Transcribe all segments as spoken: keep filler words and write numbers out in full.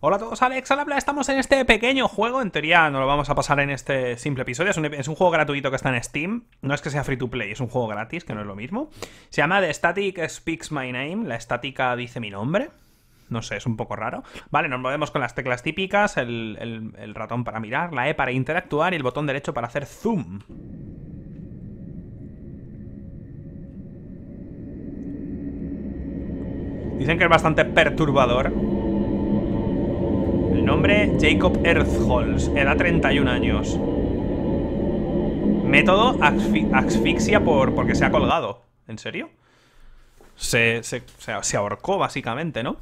Hola a todos, Alex al habla. Estamos en este pequeño juego. En teoría no lo vamos a pasar en este simple episodio. Es un, es un juego gratuito que está en Steam. No es que sea free to play, es un juego gratis, que no es lo mismo. Se llama The Static Speaks My Name. La estática dice mi nombre. No sé, es un poco raro. Vale, nos movemos con las teclas típicas. El, el, el ratón para mirar, la E para interactuar y el botón derecho para hacer zoom. Dicen que es bastante perturbador. El nombre, Jacob Earthholz, edad treinta y un años. Método, asfi asfixia por, porque se ha colgado. ¿En serio? Se, se, se, se ahorcó, básicamente, ¿no?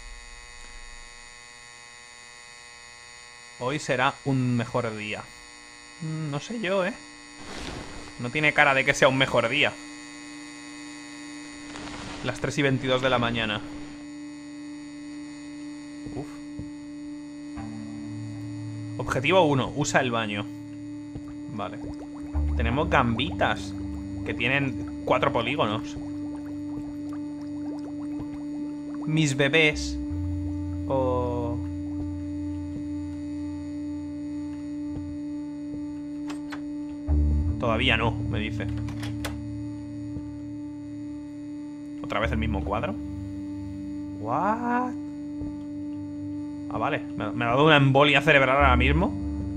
Hoy será un mejor día. No sé yo, ¿eh? No tiene cara de que sea un mejor día. Las tres y veintidós de la mañana. Uf. Objetivo uno. Usa el baño. Vale. Tenemos gambitas que tienen cuatro polígonos. Mis bebés. O... Todavía no, me dice. ¿Otra vez el mismo cuadro? ¿What? Ah, vale. Me, me ha dado una embolia cerebral ahora mismo.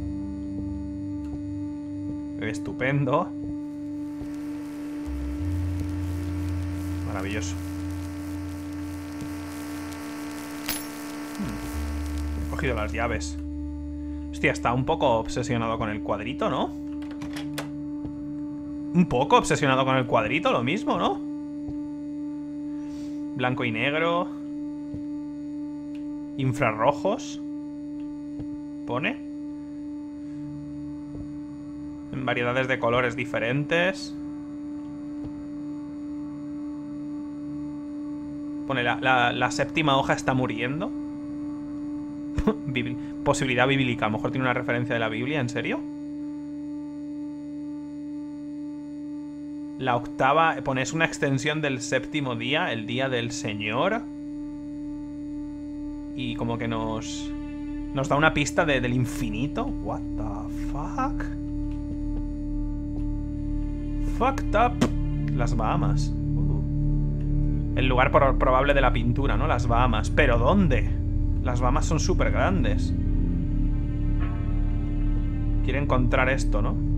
Estupendo. Maravilloso. Hmm. He cogido las llaves. Hostia, está un poco obsesionado con el cuadrito, ¿no? Un poco obsesionado con el cuadrito, lo mismo, ¿no? Blanco y negro. Infrarrojos. Pone. En variedades de colores diferentes. Pone la, la, la séptima hoja está muriendo. Posibilidad bíblica. A lo mejor tiene una referencia de la Biblia, ¿en serio? La octava, pones una extensión del séptimo día, el día del Señor. Y como que nos... Nos da una pista de, del infinito. What the fuck? Fucked up. Las Bahamas. Uh. El lugar por, probable de la pintura, ¿no? Las Bahamas. ¿Pero dónde? Las Bahamas son súper grandes. Quiere encontrar esto, ¿no?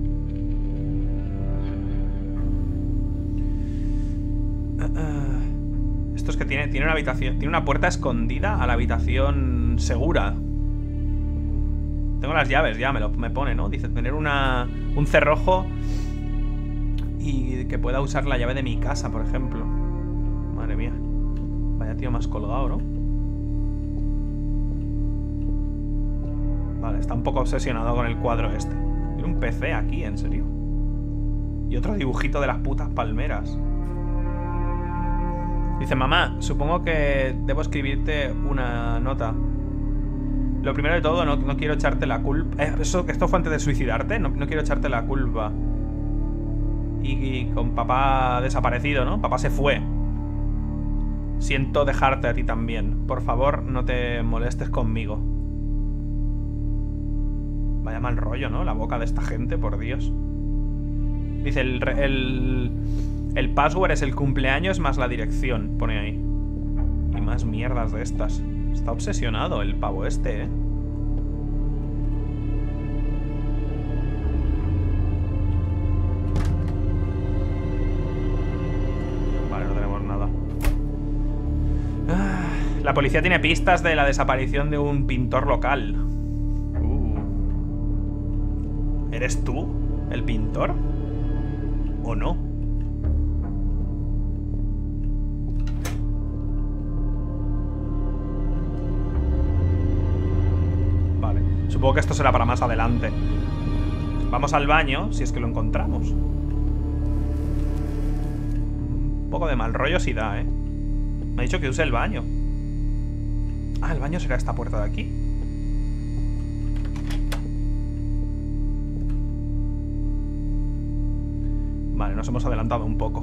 Esto es que tiene, tiene una habitación. Tiene una puerta escondida a la habitación segura. Tengo las llaves, ya me lo me pone, ¿no? Dice tener una un cerrojo y que pueda usar la llave de mi casa, por ejemplo. Madre mía. Vaya tío más colgado, ¿no? Vale, está un poco obsesionado con el cuadro este. Tiene un P C aquí, ¿en serio? Y otro dibujito de las putas palmeras. Dice, mamá, supongo que debo escribirte una nota. Lo primero de todo, no, no quiero echarte la culpa. Eh, eso, ¿esto fue antes de suicidarte? No, no quiero echarte la culpa. Y, y con papá desaparecido, ¿no? Papá se fue. Siento dejarte a ti también. Por favor, no te molestes conmigo. Vaya mal rollo, ¿no? La boca de esta gente, por Dios. Dice, el... el El password es el cumpleaños más la dirección, pone ahí. Y más mierdas de estas. Está obsesionado el pavo este, ¿eh? Vale, no tenemos nada. Ah, la policía tiene pistas de la desaparición de un pintor local. Uh. ¿Eres tú el pintor? ¿O no? Supongo que esto será para más adelante. Vamos al baño, si es que lo encontramos. Un poco de mal rollo si da, ¿eh? Me ha dicho que use el baño. Ah, el baño será esta puerta de aquí. Vale, nos hemos adelantado un poco.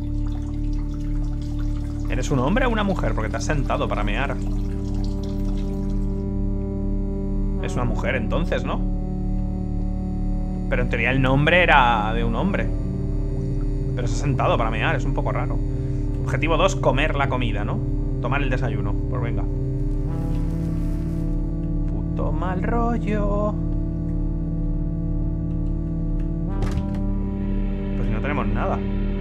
¿Eres un hombre o una mujer? Porque te has sentado para mear. Es una mujer entonces, ¿no? Pero en teoría el nombre era de un hombre. Pero se ha sentado para mear, es un poco raro. Objetivo dos, comer la comida, ¿no? Tomar el desayuno, pues venga. Puto mal rollo. Pues si no tenemos nada.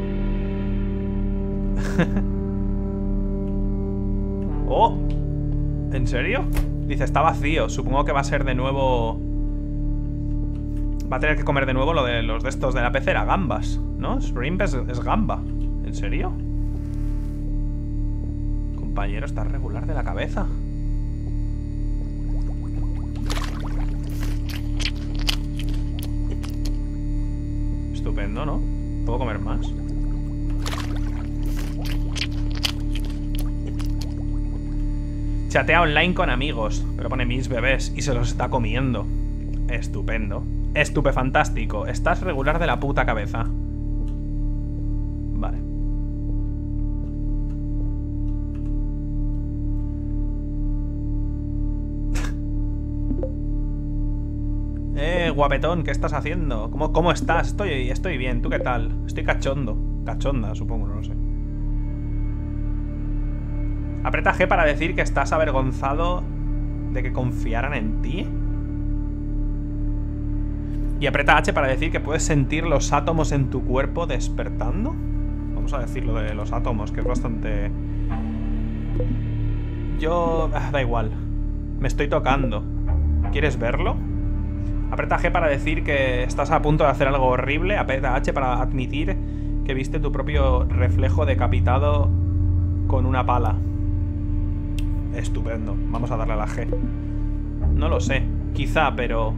Oh, ¿en serio? Dice, está vacío. Supongo que va a ser de nuevo... Va a tener que comer de nuevo lo de los de estos de la pecera, gambas, ¿no? Shrimp es, es gamba. ¿En serio? Compañero, está regular de la cabeza. Estupendo, ¿no? ¿Puedo comer más? Chatea online con amigos, pero pone mis bebés y se los está comiendo. Estupendo. Estupefantástico. Estás regular de la puta cabeza. Vale. Eh, guapetón, ¿qué estás haciendo? ¿Cómo, cómo estás? Estoy, estoy bien. ¿Tú qué tal? Estoy cachondo. Cachonda, supongo, no lo sé. Aprieta G para decir que estás avergonzado de que confiaran en ti. Y aprieta H para decir que puedes sentir los átomos en tu cuerpo despertando. Vamos a decir lo de los átomos, que es bastante... Yo... Ah, da igual. Me estoy tocando. ¿Quieres verlo? Aprieta G para decir que estás a punto de hacer algo horrible. Aprieta H para admitir que viste tu propio reflejo decapitado con una pala. Estupendo. Vamos a darle a la G. No lo sé. Quizá, pero...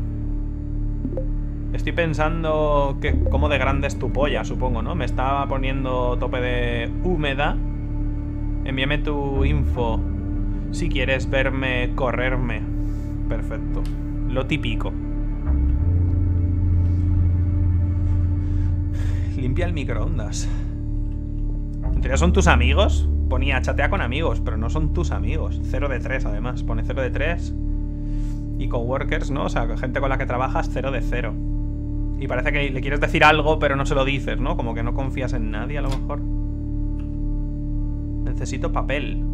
Estoy pensando que cómo de grande es tu polla, supongo, ¿no? Me estaba poniendo tope de húmeda. Envíame tu info si quieres verme correrme. Perfecto. Lo típico. Limpia el microondas. ¿En teoría son tus amigos? Ponía chatea con amigos, pero no son tus amigos. Cero de tres, además. Pone cero de tres. Y coworkers, ¿no? O sea, gente con la que trabajas, cero de cero. Y parece que le quieres decir algo, pero no se lo dices, ¿no? Como que no confías en nadie, a lo mejor. Necesito papel.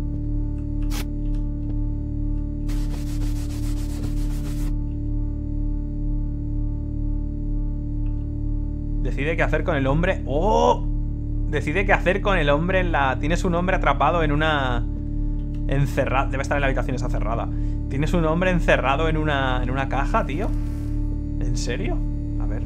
Decide qué hacer con el hombre. ¡Oh! Decide qué hacer con el hombre en la... Tienes un hombre atrapado en una... Encerrado. Debe estar en la habitación esa cerrada. Tienes un hombre encerrado en una... En una caja, tío. ¿En serio? A ver.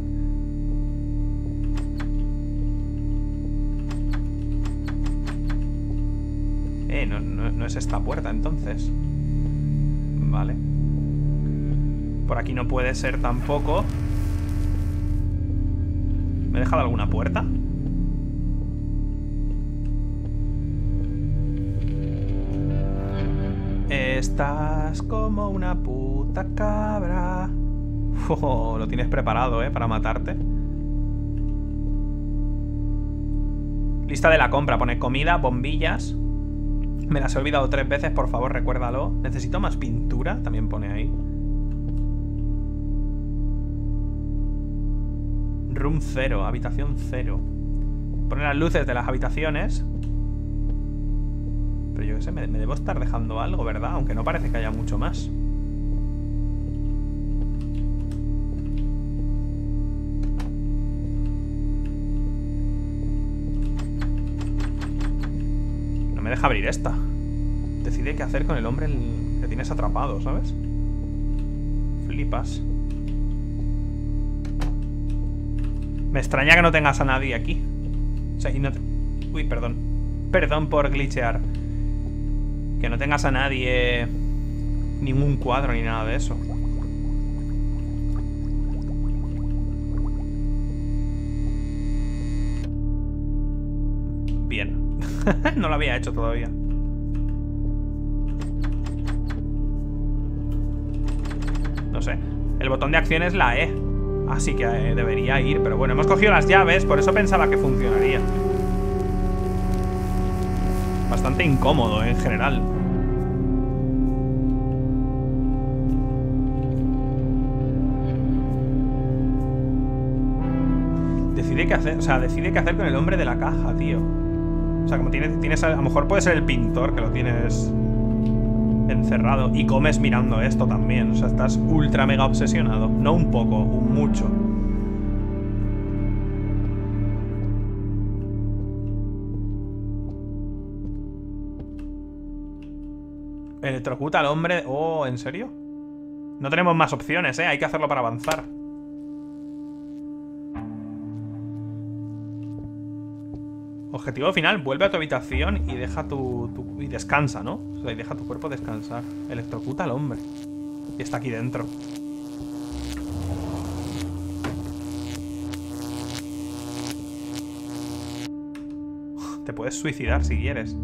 Eh, no, no, no es esta puerta entonces. Vale. Por aquí no puede ser tampoco. ¿Me he dejado alguna puerta? Estás como una puta cabra. Oh, lo tienes preparado, ¿eh? Para matarte. Lista de la compra. Pone comida, bombillas. Me las he olvidado tres veces, por favor, recuérdalo. Necesito más pintura, también pone ahí. Room cero, habitación cero. Pone las luces de las habitaciones. Pero yo qué sé, me, me debo estar dejando algo, ¿verdad? Aunque no parece que haya mucho más. No me deja abrir esta. Decide qué hacer con el hombre que tienes atrapado, ¿sabes? Flipas. Me extraña que no tengas a nadie aquí. O sea, y no te... Uy, perdón. Perdón por glitchear. Que no tengas a nadie... Ningún cuadro ni nada de eso. Bien. No lo había hecho todavía. No sé. El botón de acción es la E. Así que eh, debería ir. Pero bueno, hemos cogido las llaves. Por eso pensaba que funcionaría. Bastante incómodo, eh, en general. decide qué hacer. O sea, decide qué hacer con el hombre de la caja, tío. O sea, como tienes, tienes... A lo mejor puede ser el pintor que lo tienes encerrado. Y comes mirando esto también. O sea, estás ultra mega obsesionado. No un poco, un mucho. Electrocuta al hombre... Oh, ¿en serio? No tenemos más opciones, ¿eh? Hay que hacerlo para avanzar. Objetivo final, vuelve a tu habitación y deja tu, tu... y descansa, ¿no? O sea, y deja tu cuerpo descansar. Electrocuta al hombre. Y está aquí dentro. Te puedes suicidar si quieres.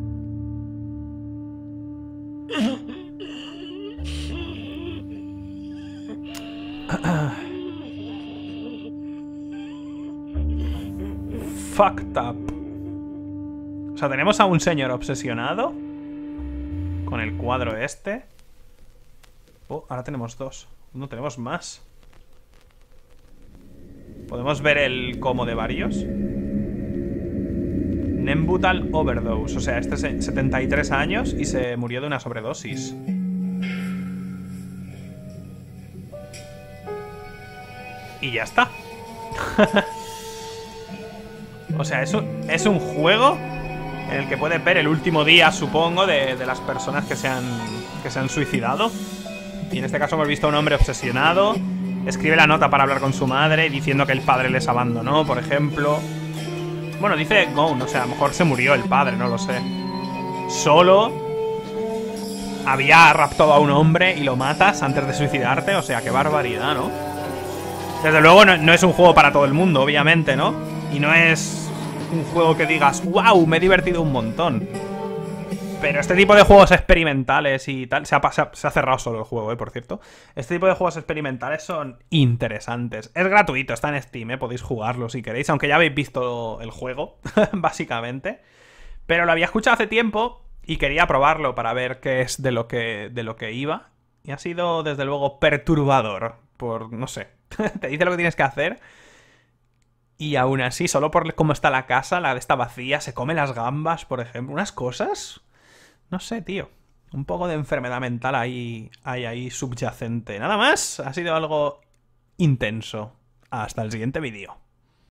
Fucked up. O sea, tenemos a un señor obsesionado con el cuadro este. Oh, ahora tenemos dos. No tenemos más. Podemos ver el cómo de varios. Nembutal Overdose. O sea, este es setenta y tres años y se murió de una sobredosis. Y ya está. O sea, eso es un juego en el que puedes ver el último día, supongo, de, de las personas que se, han, que se han suicidado. Y en este caso hemos visto a un hombre obsesionado. Escribe la nota para hablar con su madre, diciendo que el padre les abandonó, por ejemplo. Bueno, dice Gone, o sea, a lo mejor se murió el padre, no lo sé. Solo había raptado a un hombre y lo matas antes de suicidarte. O sea, qué barbaridad, ¿no? Desde luego no, no es un juego para todo el mundo, obviamente, ¿no? Y no es un juego que digas, wow, me he divertido un montón. Pero este tipo de juegos experimentales y tal... Se ha, se ha, se ha cerrado solo el juego, ¿eh? Por cierto. Este tipo de juegos experimentales son interesantes. Es gratuito, está en Steam, ¿eh? Podéis jugarlo si queréis, aunque ya habéis visto el juego, básicamente. Pero lo había escuchado hace tiempo y quería probarlo para ver qué es de lo que, de lo que iba. Y ha sido, desde luego, perturbador. Por, no sé, te dice lo que tienes que hacer. Y aún así, solo por cómo está la casa, la de esta vacía, se come las gambas, por ejemplo. Unas cosas... No sé, tío. Un poco de enfermedad mental ahí, ahí, ahí subyacente. Nada más, ha sido algo intenso. Hasta el siguiente vídeo.